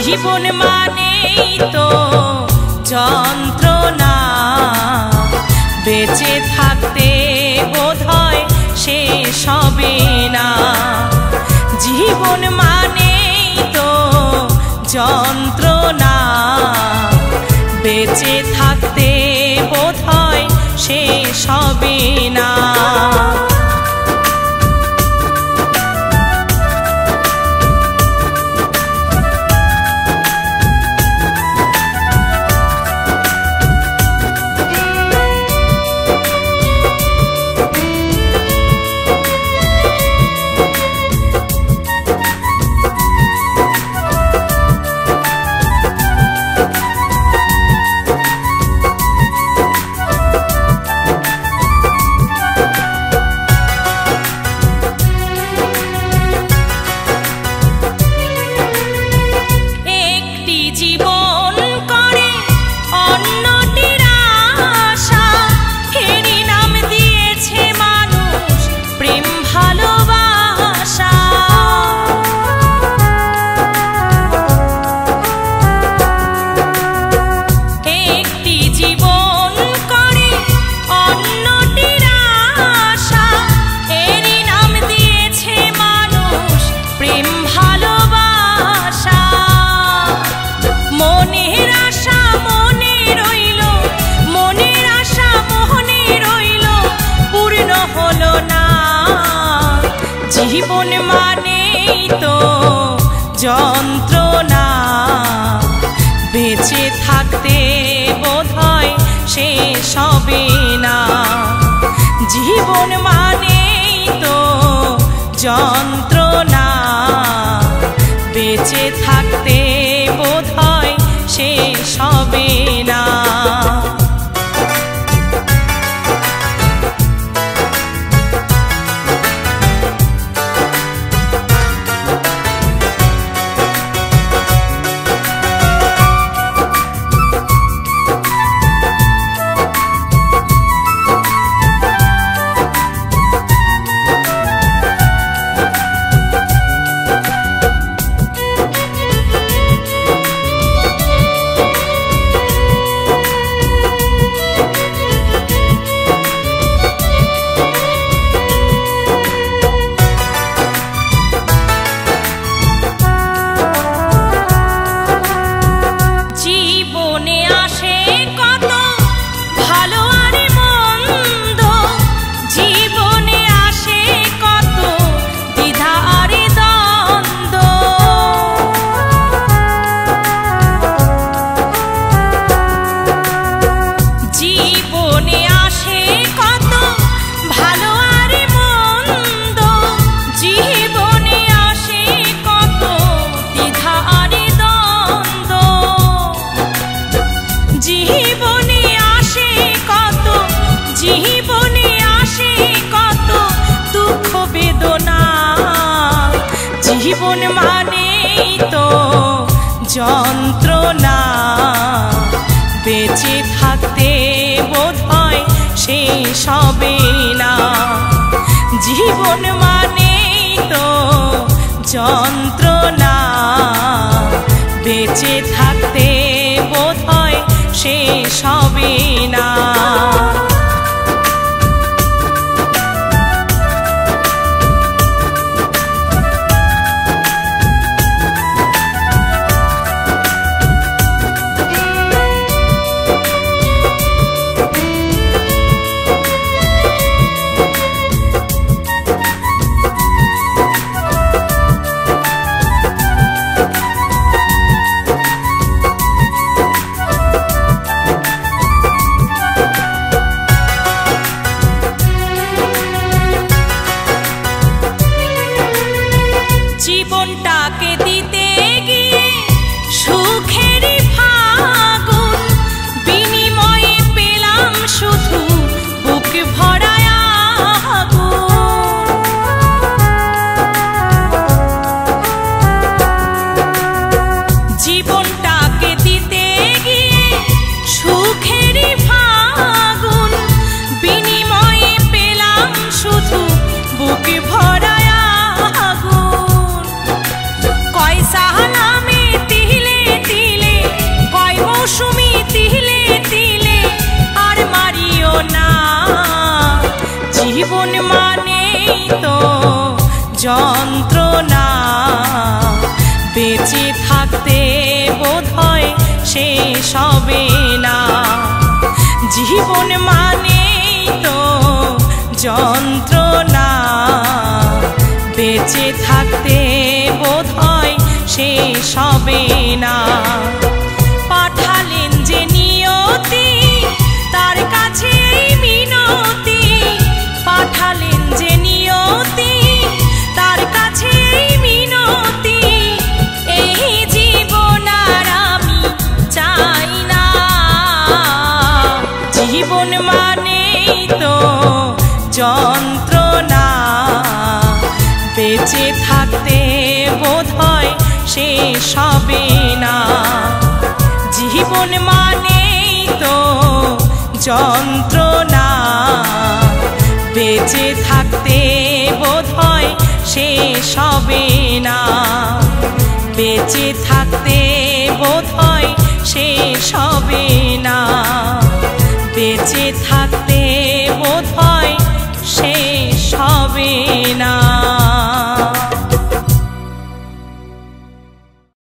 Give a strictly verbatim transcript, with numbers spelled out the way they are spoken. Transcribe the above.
জীবন মানেই তো যন্ত্রণা, বেঁচে থাকতে বোধহয় শেষ হবে না। জীবন মানেই তো যন্ত্রণা, বেঁচে থাকতে বোধহয় শেষ হবে না। জীবন মানেই তো যন্ত্রণা, বেঁচে থাকতে বোধহয় শেষ হবে না। জীবন মানেই তো যন্ত্রণা, বেঁচে থাকতে বোধহয় শেষ হবে না। জীবন মানেই তো যন্ত্রণা, বেঁচে থাকতে বোধহয় শেষ হবে না। জীবন মানেই তো যন্ত্রণা, বেঁচে থাকতে বোধহয় শেষ হবে না। যন্ত্রণা বেঁচে থাকতে বোধহয় শেষ হবে না। জীবন মানেই তো যন্ত্রণা বেঁচে থাকতে বোধহয় শেষ হবে না। পাঠালেন যে নিয়তি তার কাছে মিনতি, পাঠালেন যে নিয়তি তার কাছে মিনতি, এই জীবন আর আমি চাই না। জীবন মানেই তো যন্ত্রণা বেঁচে থাকতে বোধহয় শেষ হবে না। জীবন মানেই তো যন্ত্রণা বেঁচে থাকতে বোধহয় শেষ হবে না। বেঁচে থাকতে বোধহয় শেষ হবে না। বেঁচে থাকতে বোধহয় শেষ হবে না।